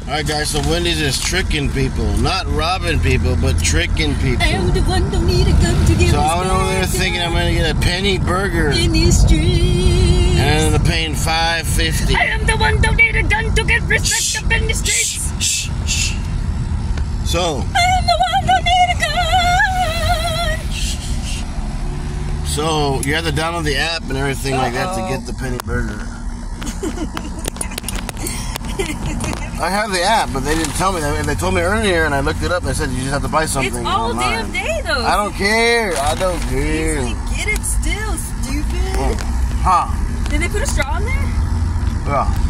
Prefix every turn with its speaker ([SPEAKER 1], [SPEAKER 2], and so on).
[SPEAKER 1] Alright guys, so Wendy's is tricking people. Not robbing people, but tricking people.
[SPEAKER 2] I am the one, don't need a gun to get
[SPEAKER 1] So I went over there thinking I'm going to get a penny burger.
[SPEAKER 2] in these streets.
[SPEAKER 1] And I ended up paying $5.50.
[SPEAKER 2] I am the one, don't need a gun to get respect up in the streets.
[SPEAKER 1] Shh, shh. So,
[SPEAKER 2] I am the one, don't need a gun.
[SPEAKER 1] so you have to download the app and everything like that to get the penny burger. I have the app, but they didn't tell me that. They told me earlier, and I looked it up. They said you just have to buy something.
[SPEAKER 2] It's all
[SPEAKER 1] online.
[SPEAKER 2] damn day though.
[SPEAKER 1] I don't care. I don't care.
[SPEAKER 2] Get it still, stupid.
[SPEAKER 1] Huh?
[SPEAKER 2] Did they put a straw in there?
[SPEAKER 1] Yeah.